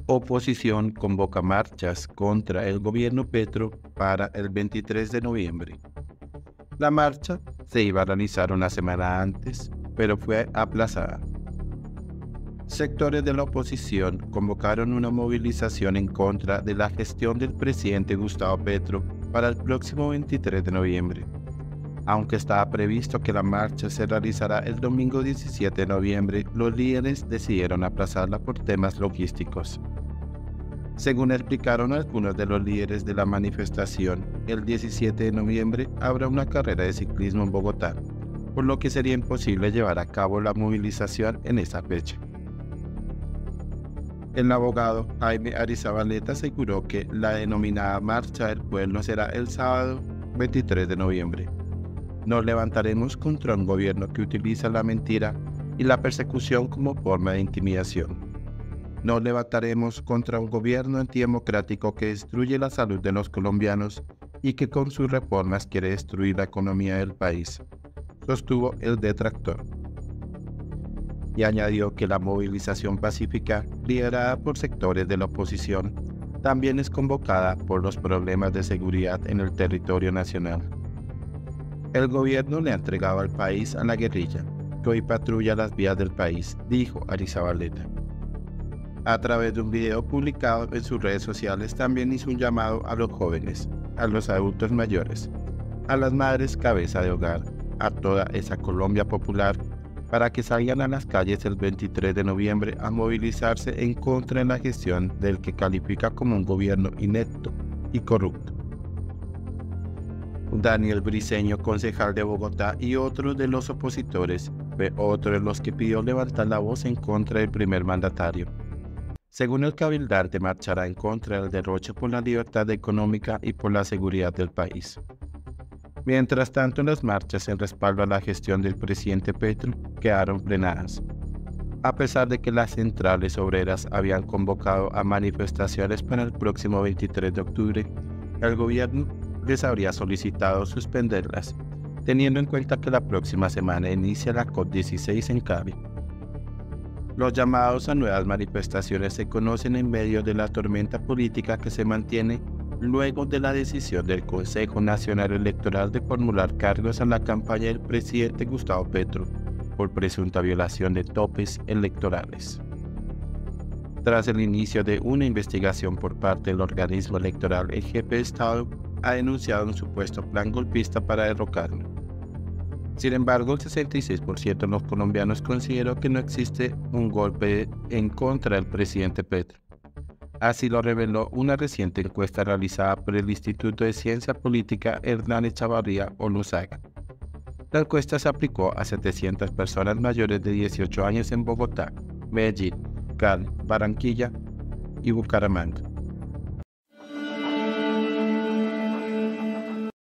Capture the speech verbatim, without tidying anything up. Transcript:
Oposición convoca marchas contra el gobierno Petro para el veintitrés de noviembre. La marcha se iba a realizar una semana antes, pero fue aplazada. Sectores de la oposición convocaron una movilización en contra de la gestión del presidente Gustavo Petro para el próximo veintitrés de noviembre. Aunque estaba previsto que la marcha se realizará el domingo diecisiete de noviembre, los líderes decidieron aplazarla por temas logísticos. Según explicaron algunos de los líderes de la manifestación, el diecisiete de noviembre habrá una carrera de ciclismo en Bogotá, por lo que sería imposible llevar a cabo la movilización en esa fecha. El abogado Jaime Arizabaleta aseguró que la denominada Marcha del Pueblo será el sábado veintitrés de noviembre. Nos levantaremos contra un gobierno que utiliza la mentira y la persecución como forma de intimidación. Nos levantaremos contra un gobierno antidemocrático que destruye la salud de los colombianos y que con sus reformas quiere destruir la economía del país, sostuvo el detractor. Y añadió que la movilización pacífica, liderada por sectores de la oposición, también es convocada por los problemas de seguridad en el territorio nacional. El gobierno le ha entregado al país a la guerrilla, que hoy patrulla las vías del país, dijo Arizabaleta. A través de un video publicado en sus redes sociales también hizo un llamado a los jóvenes, a los adultos mayores, a las madres cabeza de hogar, a toda esa Colombia popular, para que salgan a las calles el veintitrés de noviembre a movilizarse en contra de la gestión del que califica como un gobierno inepto y corrupto. Daniel Briceño, concejal de Bogotá, y otro de los opositores, fue otro de los que pidió levantar la voz en contra del primer mandatario. Según el cabildante, marchará en contra del derroche por la libertad económica y por la seguridad del país. Mientras tanto, las marchas en respaldo a la gestión del presidente Petro quedaron frenadas. A pesar de que las centrales obreras habían convocado a manifestaciones para el próximo veintitrés de octubre, el gobierno les habría solicitado suspenderlas, teniendo en cuenta que la próxima semana inicia la COP dieciséis en Cali. Los llamados a nuevas manifestaciones se conocen en medio de la tormenta política que se mantiene luego de la decisión del Consejo Nacional Electoral de formular cargos a la campaña del presidente Gustavo Petro por presunta violación de topes electorales. Tras el inicio de una investigación por parte del organismo electoral, el jefe de Estado ha denunciado un supuesto plan golpista para derrocarlo. Sin embargo, el sesenta y seis por ciento de los colombianos consideró que no existe un golpe en contra del presidente Petro. Así lo reveló una reciente encuesta realizada por el Instituto de Ciencia Política Hernán Echavarría Oluzaga. La encuesta se aplicó a setecientas personas mayores de dieciocho años en Bogotá, Medellín, Cali, Barranquilla y Bucaramanga.